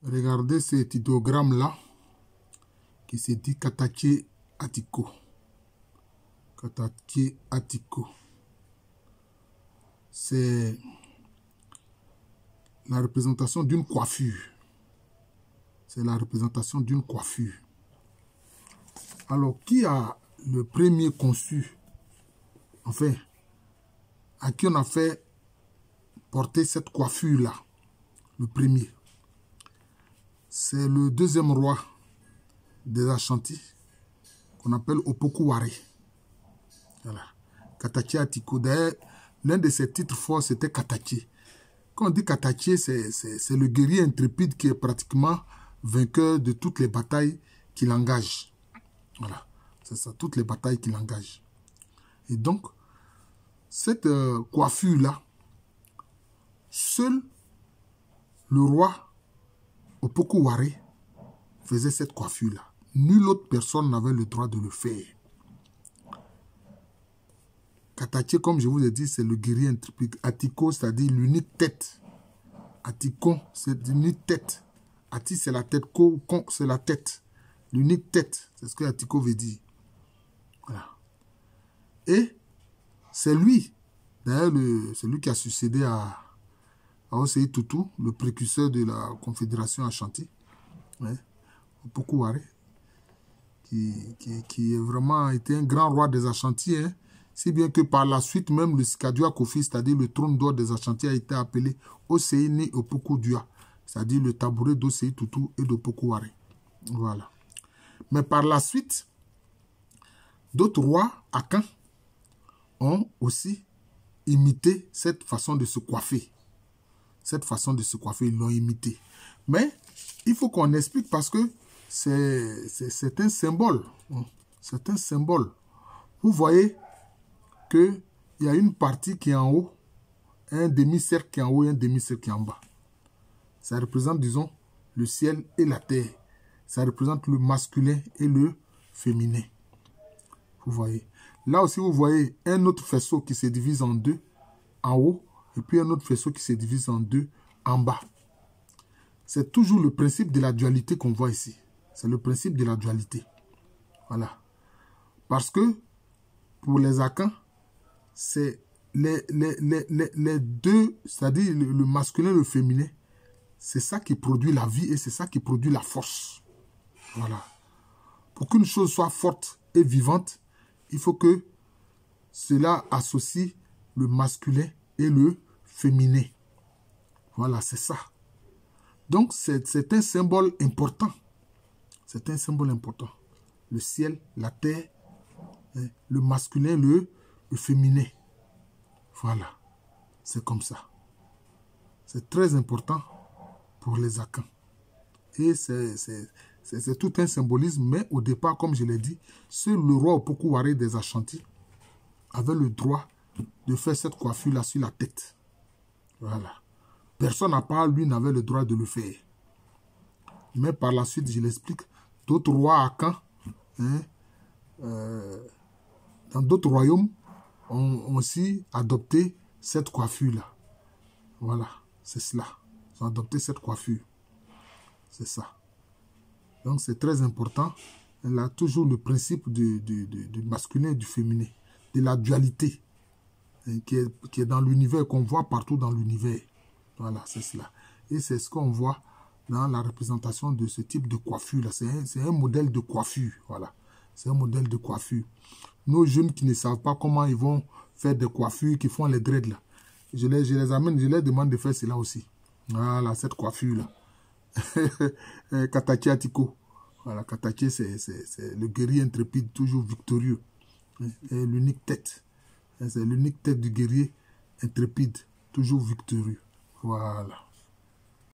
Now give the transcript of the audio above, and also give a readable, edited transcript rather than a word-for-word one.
Regardez cet idéogramme-là qui se dit Katachi Atiko. Katachi Atiko. C'est la représentation d'une coiffure. C'est la représentation d'une coiffure. Alors, qui a le premier conçu, enfin, à qui on a fait porter cette coiffure-là, le premier? C'est le deuxième roi des Ashanti, qu'on appelle Opoku-Ware. Voilà. Katachi Atiko. D'ailleurs, l'un de ses titres forts, c'était Katachi. Quand on dit Katachi, c'est le guerrier intrépide qui est pratiquement vainqueur de toutes les batailles qu'il engage. Voilà, c'est ça, toutes les batailles qu'il engage. Et donc, cette coiffure-là, seul le roi Opoku-Ware faisait cette coiffure-là. Nulle autre personne n'avait le droit de le faire. Katachi, comme je vous ai dit, c'est le guerrier intrépide. Atiko, c'est-à-dire l'unique tête. Atiko, c'est l'unique tête. Ati, c'est la tête. Ko, c'est la tête. L'unique tête. C'est ce que Atiko veut dire. Voilà. Et c'est lui, d'ailleurs, c'est lui qui a succédé à Osei Tutu, le précurseur de la Confédération Ashanti. Ouais. Opoku-Ware. Qui a vraiment été un grand roi des Ashanti, hein. Si bien que par la suite, même le Sikadua Kofi, c'est-à-dire le trône d'or des Ashanti, a été appelé Osei ni Opoku-Dua, c'est-à-dire le tabouret d'Osei Tutu et d'Opoku-Ware. Voilà. Mais par la suite, d'autres rois, Akan, ont aussi imité cette façon de se coiffer. Cette façon de se coiffer, ils l'ont imité. Mais il faut qu'on explique parce que c'est un symbole. C'est un symbole. Vous voyez qu'il y a une partie qui est en haut, un demi-cercle qui est en haut et un demi-cercle qui est en bas. Ça représente, disons, le ciel et la terre. Ça représente le masculin et le féminin. Vous voyez. Là aussi, vous voyez un autre faisceau qui se divise en deux en haut et puis un autre faisceau qui se divise en deux en bas. C'est toujours le principe de la dualité qu'on voit ici. C'est le principe de la dualité. Voilà. Parce que pour les Akans, c'est les deux, c'est-à-dire le masculin et le féminin, c'est ça qui produit la vie et c'est ça qui produit la force. Voilà. Pour qu'une chose soit forte et vivante, il faut que cela associe le masculin et le féminin. Voilà, c'est ça. Donc, c'est un symbole important. C'est un symbole important. Le ciel, la terre, le masculin, le féminin. Voilà. C'est comme ça. C'est très important pour les Akans. Et c'est tout un symbolisme, mais au départ, comme je l'ai dit, seul le roi Opoku-Ware des Ashanti avait le droit de faire cette coiffure-là sur la tête. Voilà. Personne à part lui n'avait le droit de le faire. Mais par la suite, je l'explique, d'autres rois Akans, dans d'autres royaumes, ont aussi adopté cette coiffure-là. Voilà, c'est cela. Ils ont adopté cette coiffure. C'est ça. Donc, c'est très important. Elle a toujours le principe du masculin et du féminin, de la dualité, qui est dans l'univers, qu'on voit partout dans l'univers. Voilà, c'est cela. Et c'est ce qu'on voit dans la représentation de ce type de coiffure-là. C'est un modèle de coiffure. Voilà. C'est un modèle de coiffure. Nos jeunes qui ne savent pas comment ils vont faire des coiffures, qui font les dreads là. Je les amène, je leur demande de faire cela aussi. Voilà, cette coiffure-là. Katachi Atiko. Voilà, Katachi, c'est le guerrier intrépide, toujours victorieux. Et l'unique tête. C'est l'unique tête du guerrier intrépide, toujours victorieux. Voilà.